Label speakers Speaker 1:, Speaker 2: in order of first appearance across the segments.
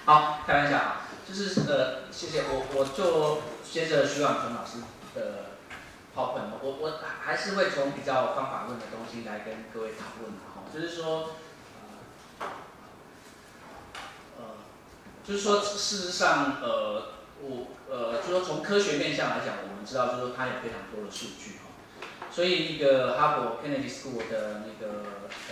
Speaker 1: 好，开玩笑啊，就是谢谢我就接着徐婉纯老师的跑本，我还是会从比较方法论的东西来跟各位讨论哈，就是说就是说事实上就是说从科学面向来讲，我们知道就是说它有非常多的数据哈，所以一个哈佛 Kennedy School 的那个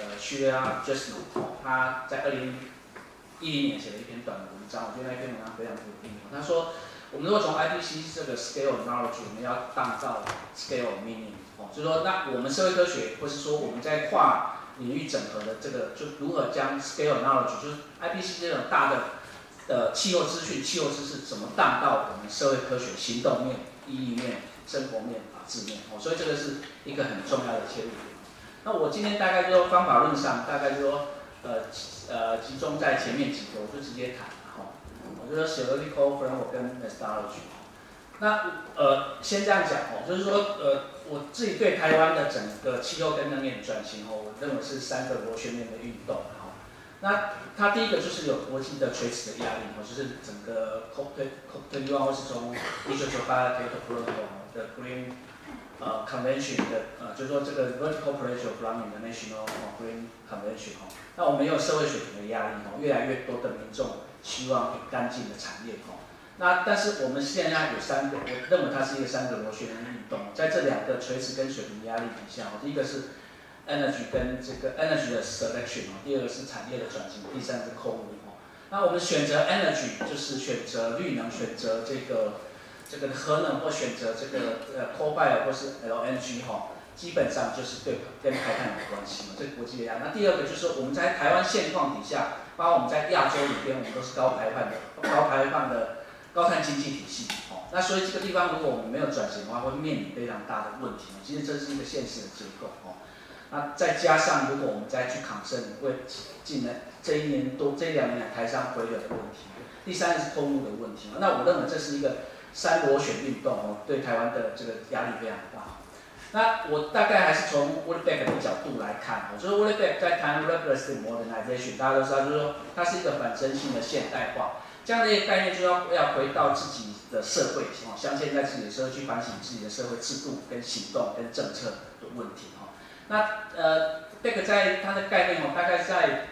Speaker 1: Sheila Jesno， 他在2010年写了一篇短的文章，我觉得那篇文章非常有意义。他说，我们如果从 IPC 这个 scale knowledge， 我们要当造 scale meaning， 就是说，那我们社会科学，或是说我们在跨领域整合的这个，就如何将 scale knowledge， 就是 IPC 这种大的气候资讯、气候知识，怎么当到我们社会科学行动面、意义面、生活面、法治面，所以这个是一个很重要的切入点。那我今天大概就说方法论上，大概就说集中在前面几个，我就直接谈哈。我就说 theoretical framework 跟 methodology。那先这样讲哦，就是说我自己对台湾的整个气候跟能源转型哦，我认为是3个螺旋面的运动哈。那它第一个就是有国际的垂直的压力哦，就是整个 COP21 或是从1998 Kyoto Protocol 的 Green Convention 的就是说这个 Vertical Pressure from International Green Convention 哦，那我们有社会水平的压力哦，越来越多的民众希望有干净的产业哦。那但是我们现在有3个，我认为它是一个3个螺旋的运动，在这2个垂直跟水平压力底下哦，第一个是 energy 跟这个 energy 的 selection 哦，第2个是产业的转型，第3个是空污哦。那我们选择 energy 就是选择绿能，选择这个核能或选择这个coal-fired 或是 LNG 哈，基本上就是跟排碳有关系嘛，这个国际的压力。那第2个就是我们在台湾现况底下，包括我们在亚洲里边，我们都是高排放的高碳经济体系哦。那所以这个地方如果我们没有转型的话，会面临非常大的问题。其实这是一个现实的结构哦。那再加上如果我们再去抗胜，为近来这1年多、这2年来台商回流的问题。第3个是空污的问题。那我认为这是一个3螺旋运动哦，对台湾的这个压力非常大。那我大概还是从 Woolleybeck 的角度来看，就是 Woolleybeck 在谈 regressive modernization， 大家都知道，就是说它是一个反身性的现代化，这样的一个概念，就要回到自己的社会哦，镶嵌在自己的社会去反省自己的社会制度跟行动跟政策的问题哦。那Beck 在他的概念哦，大概在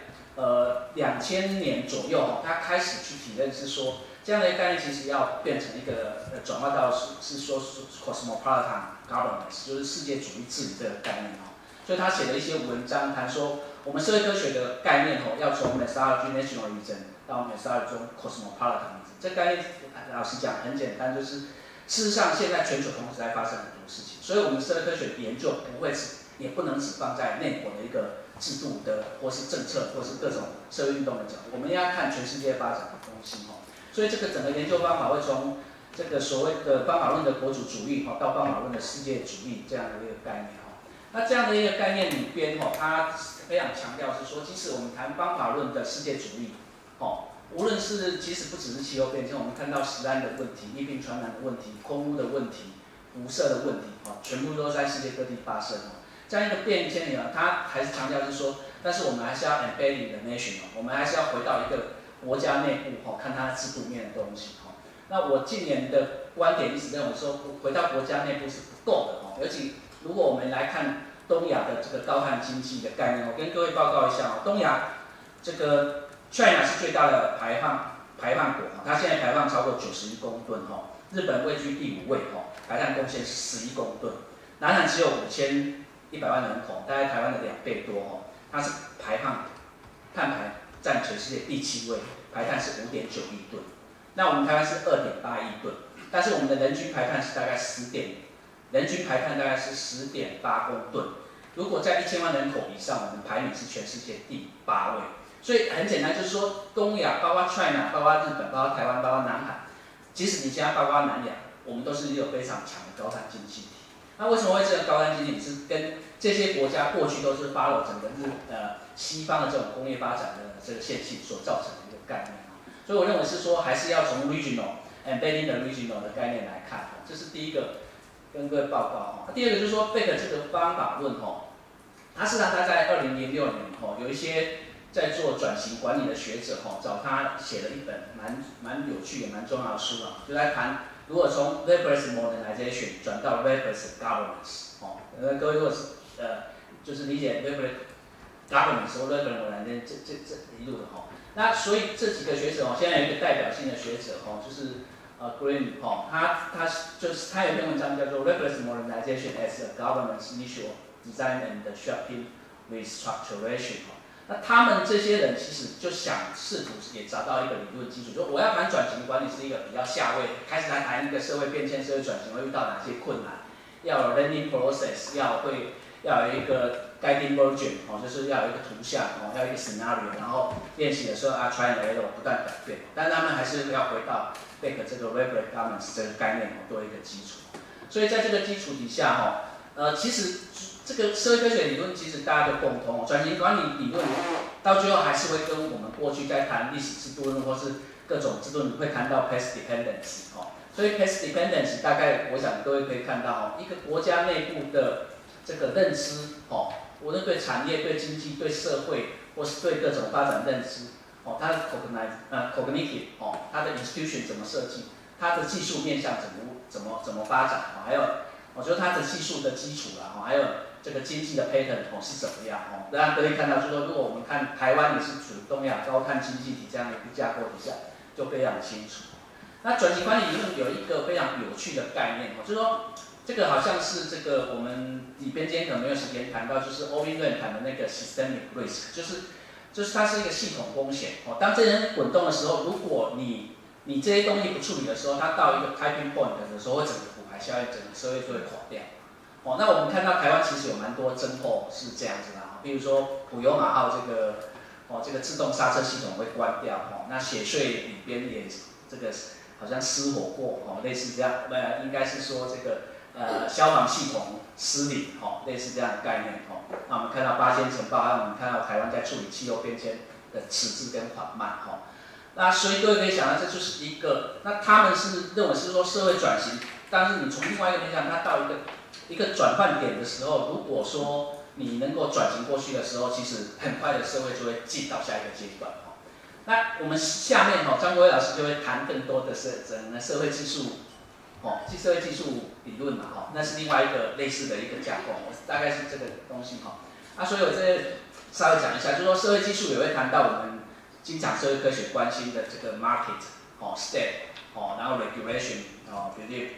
Speaker 1: 2000年左右哦，他开始去体认是说，这样的一个概念其实要变成一个转化到是说 cosmopolitan governance， 就是世界主义治理这个概念哦。所以他写了一些文章谈说，我们社会科学的概念哦，要从 methodology nationalism 到 methodology 中 cosmopolitanism。这概念老实讲很简单，就是事实上现在全球同时在发生很多事情，所以我们社会科学研究不会也不能只放在内国的一个制度的或是政策或是各种社会运动的角度，我们要看全世界发展的东西哦。所以这个整个研究方法会从这个所谓的方法论的国主主义到方法论的世界主义这样的一个概念哦。那这样的一个概念里边哦，它非常强调是说，即使我们谈方法论的世界主义哦，无论是即使不只是气候变迁，我们看到食安的问题、疫病传染的问题、空污的问题、辐射的问题哦，全部都在世界各地发生哦。这样一个变迁里面，它还是强调是说，但是我们还是要 embedding the nation 哦，我们还是要回到一个国家内部看它制度面的东西。那我近年的观点一直认为说，回到国家内部是不够的。尤其如果我们来看东亚的这个高碳经济的概念，我跟各位报告一下，东亚这个 China 是最大的排放国，它现在排放超过91公吨，日本位居第5位，排碳贡献是11公吨，南韩只有5100万人口，大概台湾的2倍多，它是碳排占全世界第7位，排碳是5.9亿吨。那我们台湾是2.8亿吨，但是我们的人均排碳是大概人均排碳大概是10.8公吨。如果在1000万人口以上，我们排名是全世界第8位。所以很简单，就是说东亚，包括 China， 包括日本，包括台湾，包括南韩，即使你现在包括南亚，我们都是有非常强的高碳经济体。那为什么会这个高碳经济体是跟这些国家过去都是 follow 整个西方的这种工业发展的这个线性所造成的一个概念？所以我认为是说，还是要从 regional embedding the regional 的概念来看，这是第一个跟各位报告。第2个就是说，Beck 这个方法论，它事实上它在2006年有一些在做转型管理的学者找他写了一本蛮有趣也蛮重要的书就在谈如果从 Web-based modernization 转到 Web-based governance 各位如果是就是理解 Web-based governance 或 Web-based modernization 这一路的那所以这几个学者现在有一个代表性的学者就是Green 他有一篇文章叫做 Web-based modernization as a governance issue design and shaping with structuration 那他们这些人其实就想试图也找到一个理论基础，说我要谈转型管理是一个比较下位，开始来谈一个社会变迁、社会转型会遇到哪些困难，要有 learning process， 要有一个 guiding version 就是要有一个图像要有一个 scenario， 然后练习的时候try and error 不断改变，但他们还是要回到 back 这个 Web-based governance 这个概念做一个基础，所以在这个基础底下其实这个社会科学理论其实大家都共通转型管理理论到最后还是会跟我们过去在谈历史制度论或是各种制度论会谈到 past dependency 所以 past dependency 大概我想各位可以看到一个国家内部的这个认知无论对产业、对经济、对社会或是对各种发展认知它的 cognitive 它的 institution 怎么设计，它的技术面向怎么发展还有我觉得它的技术的基础啦还有这个经济的 pattern 是怎么样大家可以看到，就是说，如果我们看台湾也是属于东亚高碳经济体这样的一个架构底下，就非常清楚。那转型管理理论有一个非常有趣的概念就是说，这个好像是这个我们里边今天可能没有时间谈到，就是 Owen Rand 谈的那个 systemic risk， 就是它是一个系统风险当这人滚动的时候，如果你这些东西不处理的时候，它到一个 tipping point 的时候，会整个骨牌效应，整个社会就会垮掉。那我们看到台湾其实有蛮多侦后是这样子的比如说普悠玛号这个自动刹车系统会关掉那血税里边也这个好像失火过类似这样，应该是说这个消防系统失灵类似这样的概念那我们看到八仙城爆案，我们看到台湾在处理气候变迁的迟滞跟缓慢那所以各位可以想到，这就是一个，那他们是认为是说社会转型，但是你从另外一个面向，它到一个转换点的时候，如果说你能够转型过去的时候，其实很快的社会就会进到下一个阶段那我们下面张国威老师就会谈更多的整个社会技术社会技术理论嘛那是另外一个类似的一个架构，大概是这个东西所以我这稍微讲一下，就是说社会技术也会谈到我们经常社会科学关心的这个 market state 然后 regulation belief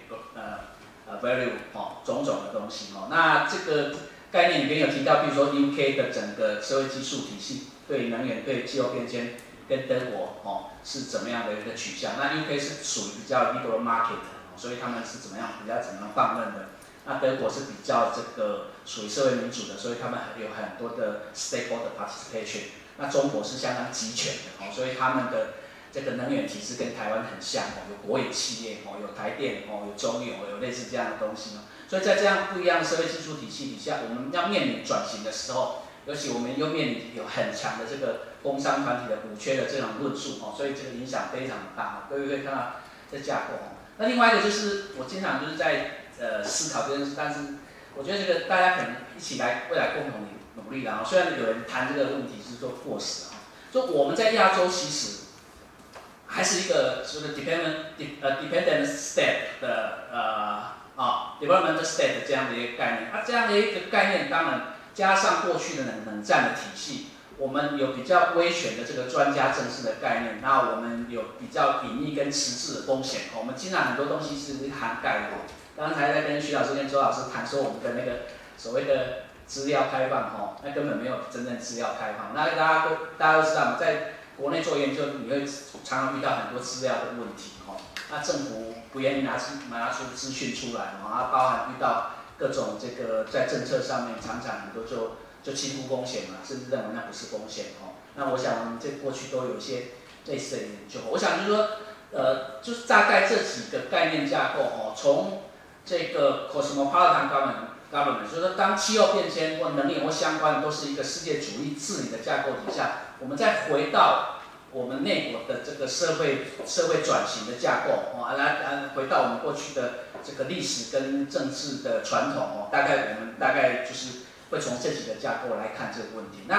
Speaker 1: value 种种的东西那这个概念里面有提到，比如说 UK 的整个社会技术体系对能源、对气候变迁跟德国是怎么样的一个取向。那 UK 是属于比较 liberal market 所以他们是怎么样放任的。那德国是比较这个属于社会民主的，所以他们有很多的 stakeholder participation。那中国是相当集权的所以他们的这个能源体制跟台湾很像有国有企业有台电有中油有类似这样的东西所以在这样不一样的社会技术体系底下，我们要面临转型的时候，尤其我们又面临有很强的这个工商团体的补缺的这种论述所以这个影响非常大各位可以看到这架构那另外一个就是我经常就是在思考这件事，但是我觉得这个大家可能一起来未来共同努力虽然有人谈这个问题是说过时就我们在亚洲其实还是一个这个 dependent state 的development state 这样的一个概念这样的一个概念当然加上过去的冷战的体系，我们有比较威权的这个专家正式的概念，那我们有比较隐秘跟实质的风险我们经常很多东西是涵盖的刚才在跟徐老师跟周老师谈说我们的那个所谓的资料开放那根本没有真正资料开放那大家都知道在国内做研究，你会常常遇到很多资料的问题那政府不愿意拿出资讯出来包含遇到各种这个在政策上面常常很多就轻忽风险嘛，甚至认为那不是风险那我想我们这过去都有一些类似的研究我想就是说就是大概这几个概念架构从这个 cosmopolitan government 就是说当气候变迁或能源或相关的都是一个世界主义治理的架构底下，我们再回到我们内国的这个社会转型的架构回到我们过去的这个历史跟政治的传统大概我们就是会从这几个架构来看这个问题。那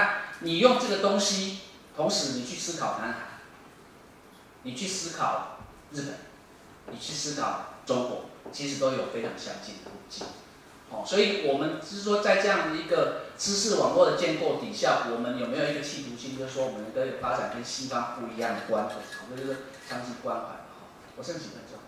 Speaker 1: 你用这个东西，同时你去思考南海，你去思考日本，你去思考中国，其实都有非常相近的路径。所以我们是说，在这样的一个知识网络的建构底下，我们有没有一个企图心，就是说我们能够发展跟西方不一样的关怀，这就是长期关怀。我剩几分钟？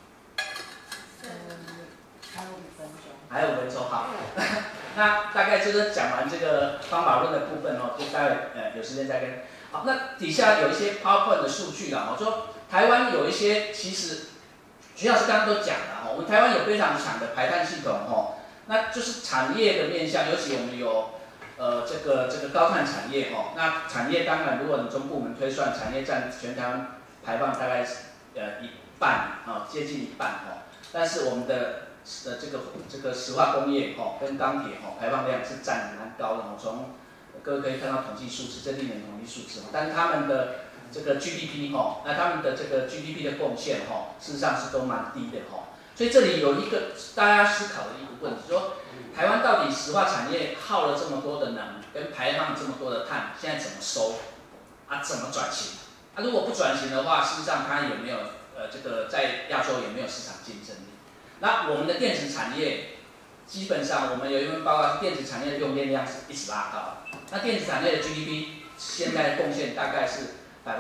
Speaker 2: 还有5分钟。
Speaker 1: 还有5分钟，好。那大概就是讲完这个方法论的部分就待会有时间再跟。好，那底下有一些 PowerPoint 的数据啦，我说台湾有一些其实徐老师刚刚都讲了我们台湾有非常强的排碳系统那就是产业的面向，尤其我们有这个高碳产业那产业当然如果你从部门推算，产业占全台湾排放大概一半接近一半但是我们的这个石化工业跟钢铁排放量是占蛮高的从各位可以看到统计数字，这历年统计数字但是他们的这个 GDP 那他们的这个 GDP 的贡献事实上是都蛮低的所以这里有一个大家思考的一个问题，说台湾到底石化产业耗了这么多的能，跟排放这么多的碳，现在怎么收怎么转型如果不转型的话，事实上它有没有这个在亚洲也没有市场竞争力。那我们的电子产业基本上我们有一份报告，电子产业的用电量是一直拉高，那电子产业的 GDP 现在的贡献大概是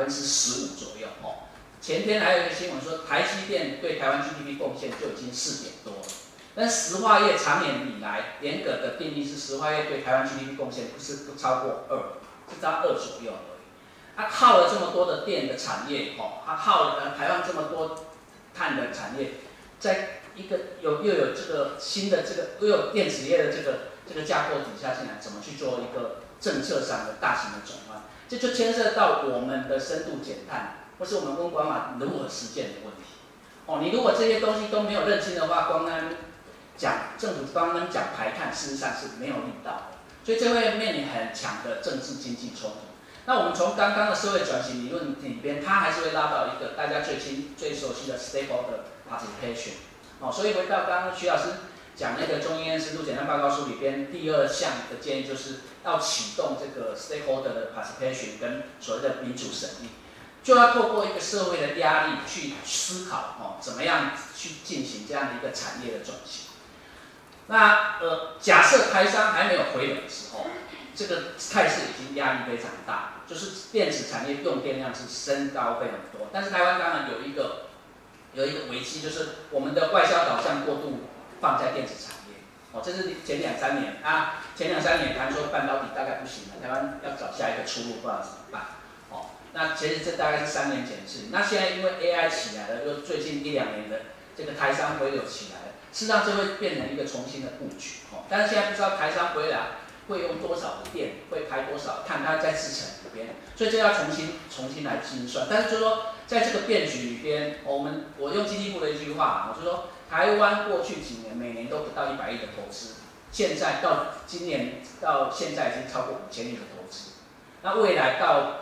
Speaker 1: 15%左右前天还有一个新闻说，台积电对台湾 GDP 贡献就已经4点多了。但石化业长年以来严格的定义是，石化业对台湾 GDP 贡献不超过2，是到2左右而已。它耗了这么多的电的产业它排放这么多碳的产业，在一个又有这个新的又有电子业的这个架构底下进来，怎么去做一个政策上的大型的转换？这就牵涉到我们的深度减碳。或是我们温管法如何实践的问题你如果这些东西都没有认清的话，光单讲政府光单讲排碳，事实上是没有力道的，所以这会面临很强的政治经济冲突。那我们从刚刚的社会转型理论里边，它还是会拉到一个大家最熟悉的 stakeholder participation 所以回到刚刚徐老师讲那个中英深度减碳报告书里边第2项的建议，就是要启动这个 stakeholder 的 participation 跟所谓的民主审议。就要透过一个社会的压力去思考怎么样去进行这样的一个产业的转型。那假设台商还没有回本的时候，这个态势已经压力非常大，就是电子产业用电量是升高非常多。但是台湾当然有一个危机，就是我们的外销导向过度放在电子产业这是前2-3年前2-3年谈说半导体大概不行了，台湾要找下一个出路，不知道怎么办那其实这大概是3年前的事情。那现在因为 AI 起来了，又最近1-2年的这个台商回流起来了，事实上这会变成一个重新的布局但是现在不知道台商回来会用多少的电，会排多少碳，它在制程里边，所以这要重新来计算。但是就是说，在这个变局里边，我用经济部的一句话就是说，台湾过去几年每年都不到100亿的投资，现在到今年到现在已经超过5000亿的投资。那未来到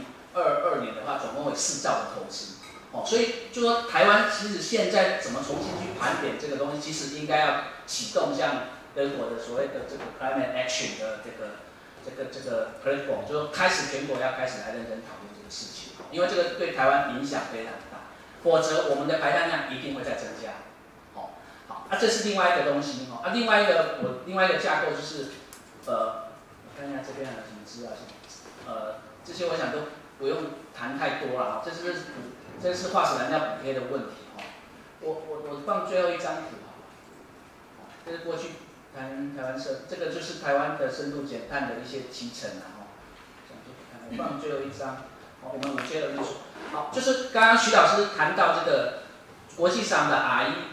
Speaker 1: 2022年的话，总共有4兆的投资所以就说台湾其实现在怎么重新去盘点这个东西，其实应该要启动像德国的所谓的这个 climate action 的这个 platform， 就说开始全国要开始来认真讨论这个事情因为这个对台湾影响非常大，否则我们的排碳量一定会再增加好，这是另外一个东西另外一个架构就是我看一下这边还有什么资料这些我想都不用谈太多了这是化石燃料补贴的问题我放最后一张图这是过去台湾这个就是台湾的深度减碳的一些基层我放最后一张我们5阶的论述就是刚刚徐老师谈到这个国际上的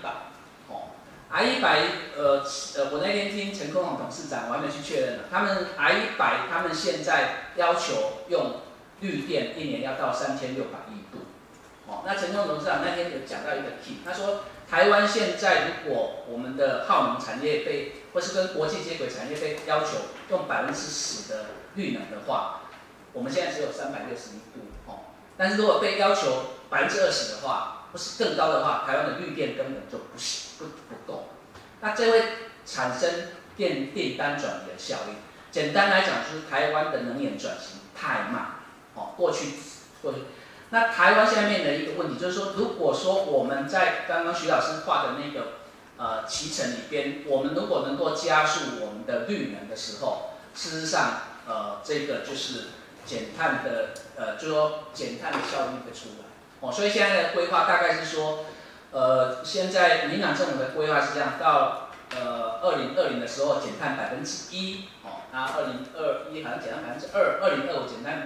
Speaker 1: R100R100我那天听陈空宏董事长，我还没去确认了。他们 R100他们现在要求用绿电1年要到3600亿度。那陈空宏董事长那天有讲到一个 key， 他说台湾现在如果我们的耗能产业或是跟国际接轨产业被要求用10%的绿能的话，我们现在只有360亿度但是如果被要求20%的话，或是更高的话，台湾的绿电根本就不行。不够，那这会产生订单转移的效应。 简单来讲，就是台湾的能源转型太慢，过去，那台湾现在面临的一个问题就是说，如果说我们在刚刚徐老师画的那个期程里边，我们如果能够加速我们的绿能的时候，事实上这个就是减碳的就是说减碳的效益会出来，所以现在的规划大概是说，现在民党政府的规划是这样，到2020的时候减碳1%，那2021好像减碳2%，2025减碳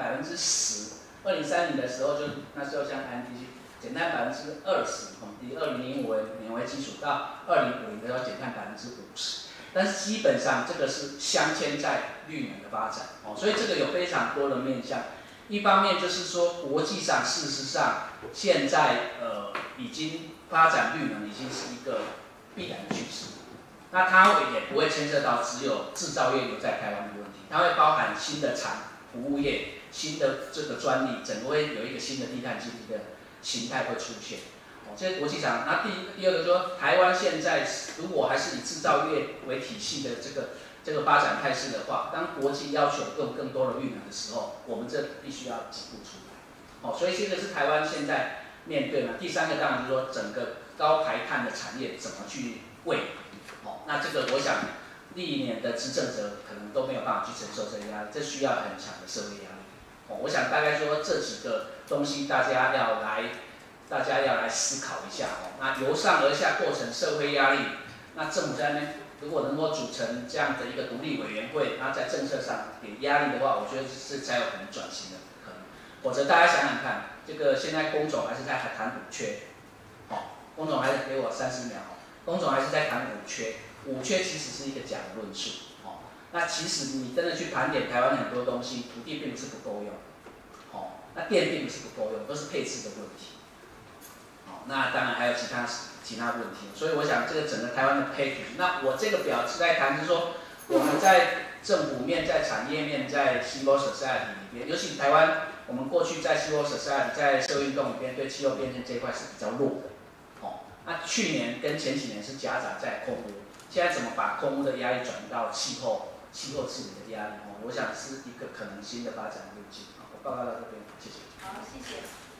Speaker 1: 10%，2030的时候就那时候像 INDC 减碳20%，以2005年为基础，到2050的时候减碳50%。但是基本上这个是镶嵌在绿能的发展，所以这个有非常多的面向。一方面就是说，国际上事实上现在已经发展绿能已经是一个必然的趋势。那它也不会牵涉到只有制造业留在台湾的问题，它会包含新的服务业、新的这个专利，整个会有一个新的低碳经济的形态会出现。这是国际上。那第二个说，台湾现在如果还是以制造业为体系的这个发展态势的话，当国际要求更多的绿能的时候，我们这必须要几步出来。所以这个是台湾现在面对嘛。第三个当然就是说，整个高排碳的产业怎么去喂。那这个我想历年的执政者可能都没有办法去承受这个压力，这需要很强的社会压力。我想大概说这几个东西大家要来思考一下。那由上而下构成社会压力，那政府在那边如果能够组成这样的一个独立委员会，那在政策上给压力的话，我觉得是才有可能转型的可能。否则大家想想看，这个现在工总还是在谈五缺，工总还是给我30秒，工总还是在谈五缺，五缺其实是一个假的论述。那其实你真的去盘点台湾很多东西，土地并不是不够用，那电并不是不够用，都是配置的问题。那当然还有其他问题，所以我想这个整个台湾的 package， 那我这个表是在谈，就是说我们在政府面、在产业面、在 civil society 里边，尤其台湾，我们过去在 civil society 在社会运动里边对气候变迁这一块是比较弱的。那去年跟前几年是夹杂在空污，现在怎么把空污的压力转移到气候治理的压力？我想是一个可能新的发展路径。我报告到这边，谢谢。
Speaker 2: 好，谢谢。